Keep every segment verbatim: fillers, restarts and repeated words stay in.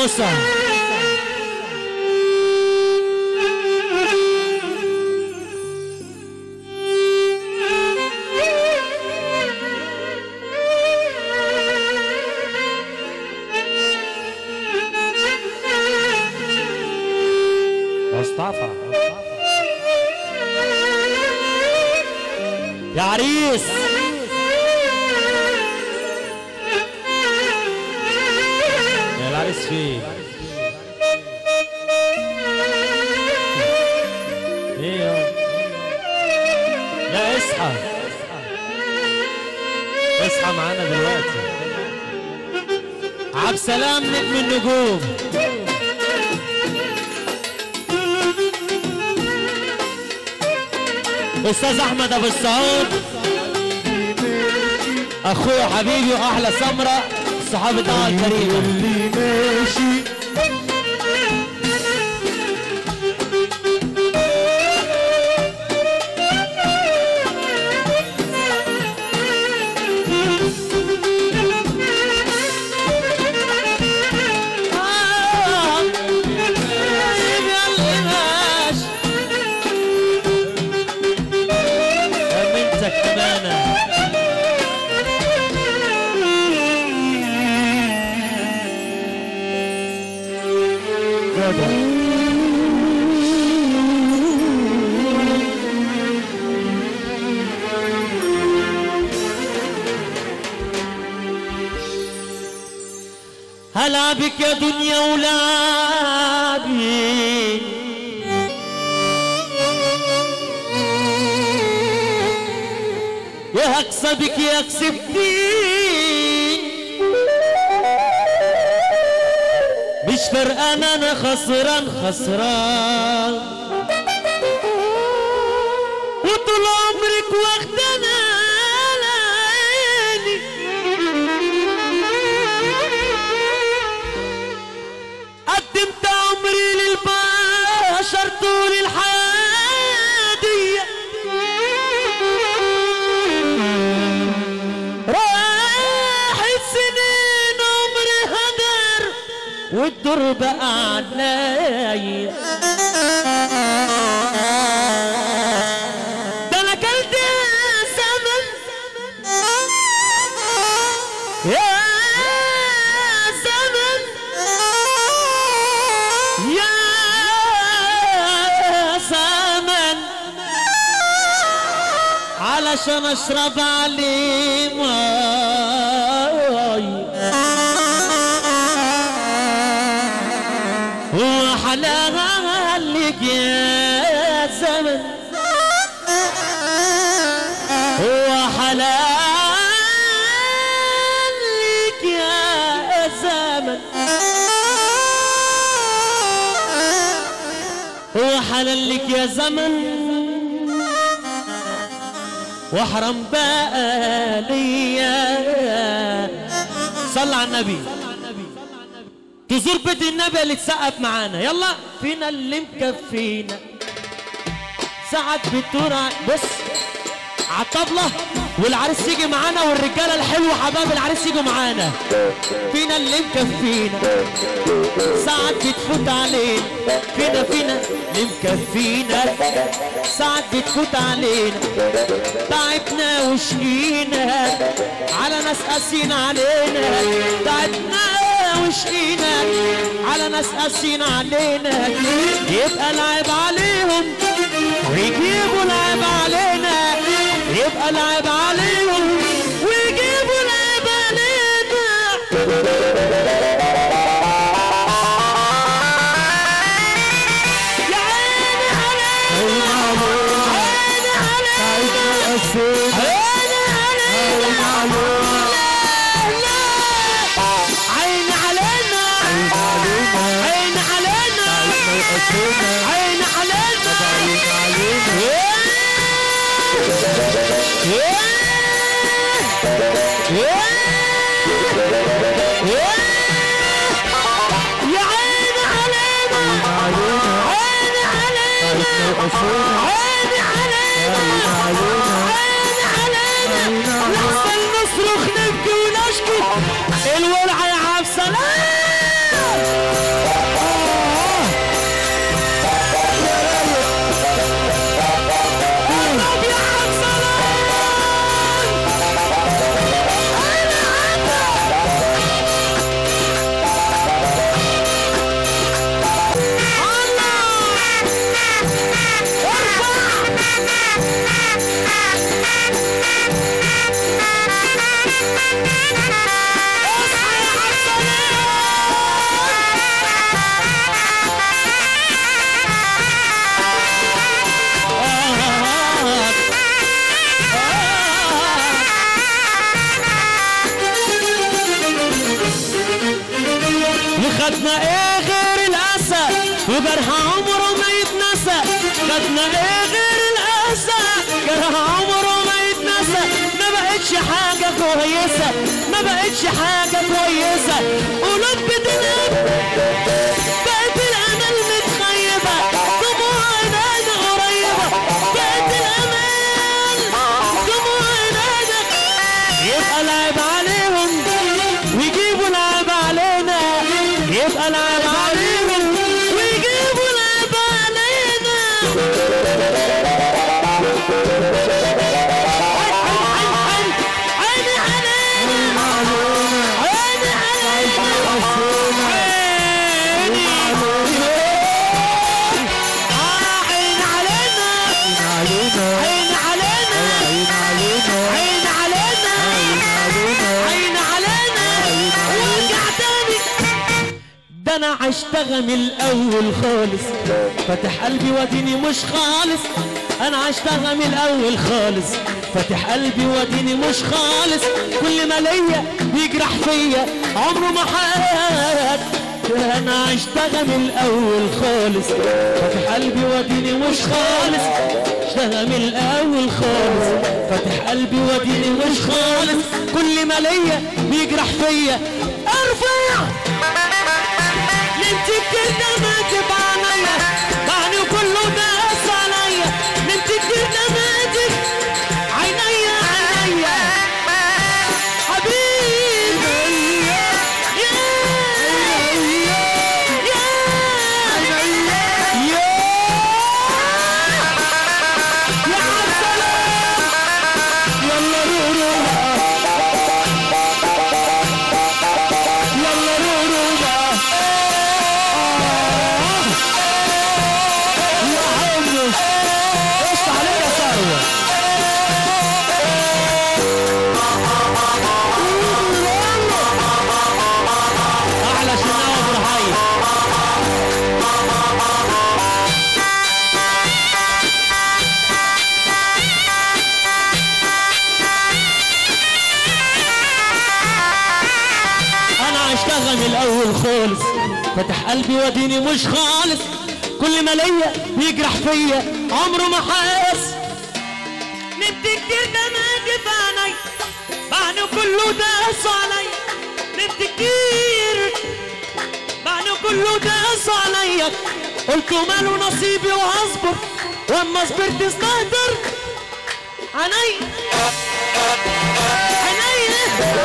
موسى. مصطفى يا عريس يا العريس فين؟ ايه يا لا اصحى اصحى معانا دلوقتي. عبد السلام نجم النجوم. استاذ احمد ابو السعود اخويا حبيبي واحلى سمره صحاب الدعوه الكريمه. اللي ماشي هلا بك يا دنيا ولابي يا هكسبك يا كسبتي مش فرقان انا خسران خسران وطول عمرك واخدانا لعيني قدمت عمري للبشر طول الحياة دي راحت سنين عمري هدر والدور بقى عليا ده انا كلت زمن يا زمن يا زمن علشان اشرب عليه ماي هو حلالك يا زمن هو حلالك يا زمن هو حلالك يا زمن واحرم بقى ليا. صل على النبي. تزور بيت النبي اللي تسقف معانا. يلا فينا اللي مكفينا ساعات بتدور. بص على الطبلة والعريس يجي معانا والرجاله الحلوه حباب العريس يجوا معانا. فينا اللي مكفينا ساعات بتفوت علينا. فينا فينا اللي مكفينا ساعات بتفوت علينا. تعبنا وشقينا على ناس قاسين علينا. تعبنا وشقينا على ناس قاسين علينا. يبقى العيب عليهم ويجيبوا العيب علينا. يبقى العيب عليهم ويجيبوا العيب علينا. يا عيني علينا عيني علينا عيني علينا عيني علينا عيني علينا عيني علينا يا عيني علينا عيني علينا عيني علينا عيني علينا. لحسن نصرخ نبكي ونشكي الولع يا عبد السلام. خدنا ايه غير الاسى وجرح عمره ما يتنسى. خدنا ايه غير الاسى جرح عمره ما يتنسى. ما بقتش حاجه كويسه ما بقتش حاجه كويسه. قلوب بتنام بقت الامل متخيبه. دموعنا قريبه بقت الامل دموعنا. يبقى العيب عليهم ويجيبوا العيب علينا. يبقى العيب عليهم ويجيبوا العيب علينا. عيني علينا عيني علينا عيني علينا عيني علينا عيني علينا عيني علينا. وارجع تاني ده انا عشتغل من الاول خالص. فاتح قلبي واديني مش خالص. انا عشتغل من الاول خالص. فاتح قلبي واديني مش خالص. كل ما ليا بيجرح فيا عمره ما حاد. انا عشتغل من الاول خالص. فاتح قلبي واديني مش خالص. اشتغل من الاول خالص. فاتح قلبي واديني مش خالص. كل ما ليا بيجرح فيا ارفع. نمت كتير دمعتي بعينيا بعدي كله داس عليا. نمت كتير دمعتي عينيا عينيا حبيبي يا يا يا يا عالسلام. يلا رورو يلا رورو من الاول خالص. فتح قلبي واديني مش خالص. كل ما ليا بيجرح فيا عمره ما حاس. نمت كتير دمعتي في عيني بعد كله داس عليا. نمت كتير بعد كله داس عليا. قلت ماله نصيبي وهصبر واما صبرت استهتر عيني عيني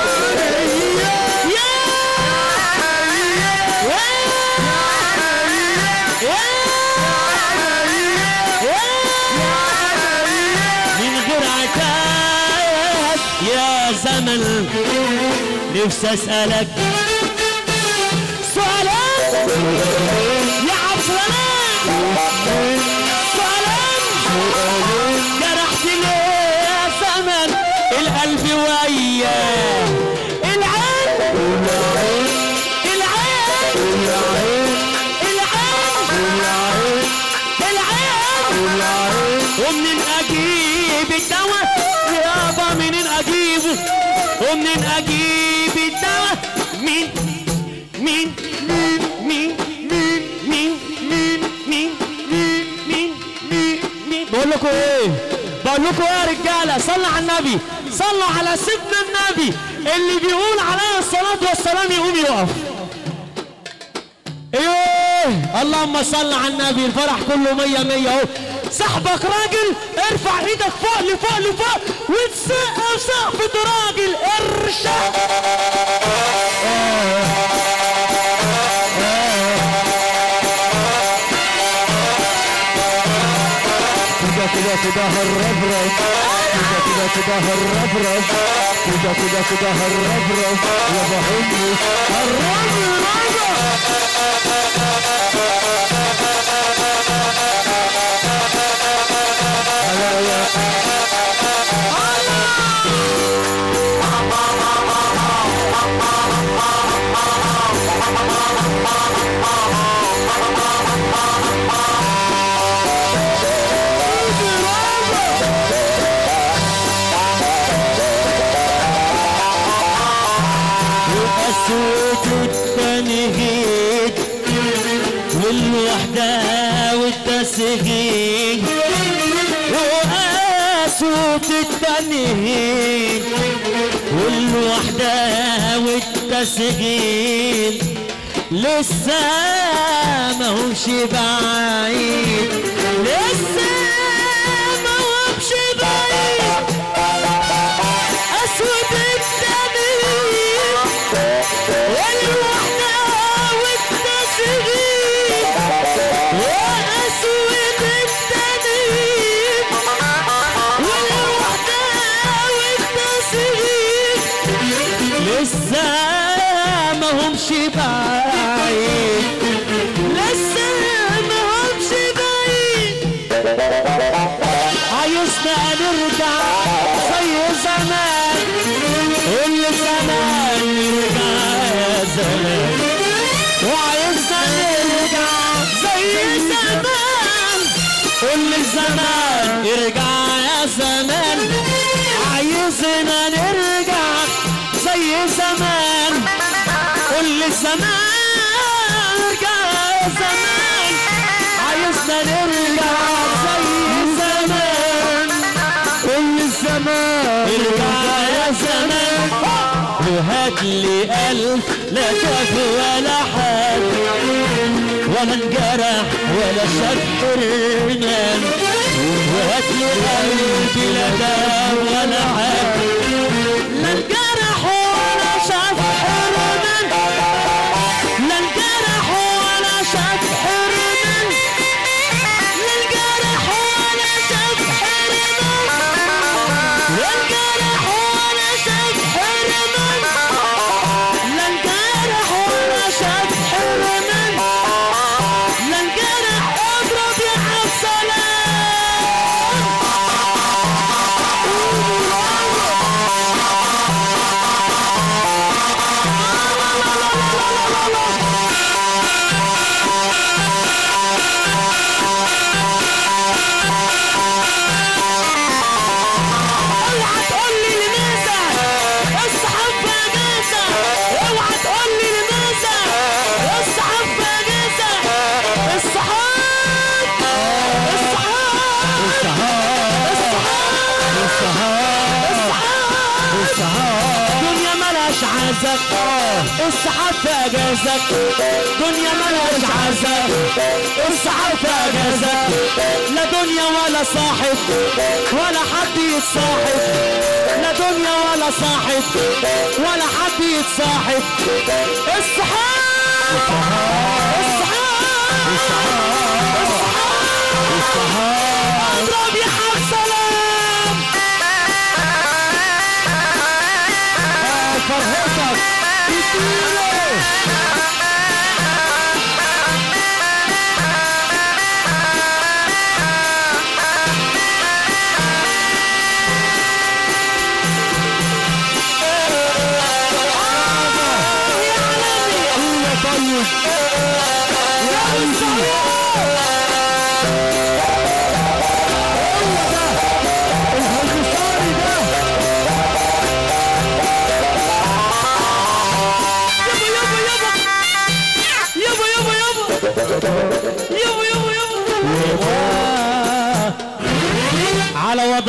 يا زمن. نفسي اسألك سؤالين يا عبد سلام. سؤالين جرحت ليه يا زمن القلب وياه. العين العين العين العين. ومنين اجيب الدواء يابا منين اجيبه. ومنين اجيب الدواء. مين مين مين مين مين مين مين مين مين مين مين مين. بقول لكم ايه بقول لكم ايه يا رجاله. صلوا على النبي صلوا على سيدنا النبي. اللي بيقول عليه الصلاه والسلام يقوم يقف. ايه اللهم صل على النبي. الفرح كله مية مية اهو. صاحبك راجل ارفع ايدك فوق لفوق لفوق وتسقف سقفة راجل. ارشق كده كده كده هالربرب. كده كده كده هالربرب. كده كده كده هالربرب يا بحبي هالربرب. يا قسوة التنهيد والوحدة والتسجيل وقسوة التنهيد والوحدة والتسجيل لسه ما هوش بعيد لسه ما هوش بعيد قسوة التنهيد والوحدة والتسجيل وقسوة التنهيد والوحدة والتسجيل لسه ما همش بعيد لسه ما همش بعيد عايزنا نرجع زي زمان كل زمان نرجع يا زمان وعايزنا نرجع زي زمان كل زمان يرجع يا زمان عايزنا نرجع زي زمان كل زمان يرجع يا زمان عايزنا نرجع زي زمان كل زمان يرجع يا زمان وهات لي ألف لا تاف ولا حد ولا انجرح ولا شاف حرمان وهات لي قلب لا داف ولا حد لا انجرح ولا شاف حرمان لا انجرح ولا شاف حرمان لا انجرح ولا شاف حرمان لا انجرح ولا شاف حرمان لا انجرح ولا شاف حرمان لا انجرح اضرب يا عبد الصحاب في اجازك دنيا ملهاش عزك الصحاب في اجازك لا دنيا ولا صاحب ولا حد يتصاحب لا دنيا ولا صاحب ولا حد يتصاحب الصحاب الصحاب الصحاب اضرب يا حق سلام فرحتك يابا يابا يابا على وضع